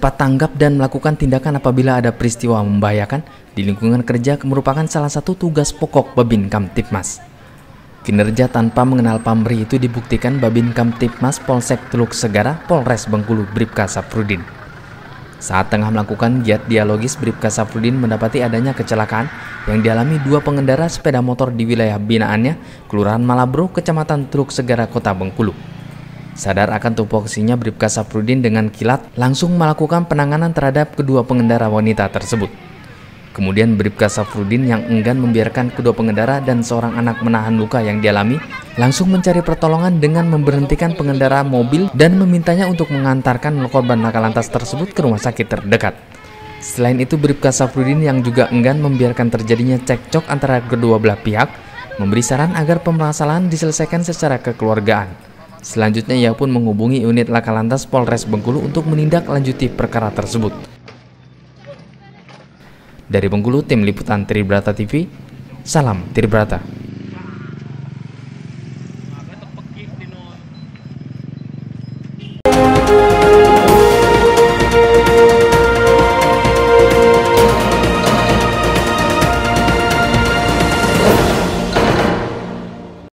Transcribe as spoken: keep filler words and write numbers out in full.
cepat tanggap dan melakukan tindakan apabila ada peristiwa membahayakan di lingkungan kerja merupakan salah satu tugas pokok Babin Kamtibmas. Kinerja tanpa mengenal pamrih itu dibuktikan Babin Kamtibmas Polsek Teluk Segara, Polres Bengkulu, Bribka Safrudin. Saat tengah melakukan giat dialogis, Bribka Safrudin mendapati adanya kecelakaan yang dialami dua pengendara sepeda motor di wilayah binaannya, Kelurahan Malabro, Kecamatan Teluk Segara, Kota Bengkulu. Sadar akan tupoksinya, Bribka Safrudin dengan kilat langsung melakukan penanganan terhadap kedua pengendara wanita tersebut. Kemudian Bribka Safrudin yang enggan membiarkan kedua pengendara dan seorang anak menahan luka yang dialami, langsung mencari pertolongan dengan memberhentikan pengendara mobil dan memintanya untuk mengantarkan korban laka lantas tersebut ke rumah sakit terdekat. Selain itu, Bribka Safrudin yang juga enggan membiarkan terjadinya cekcok antara kedua belah pihak, memberi saran agar permasalahan diselesaikan secara kekeluargaan. Selanjutnya ia pun menghubungi unit laka lantas Polres Bengkulu untuk menindaklanjuti perkara tersebut. Dari Bengkulu, tim liputan Tribrata T V, salam Tribrata.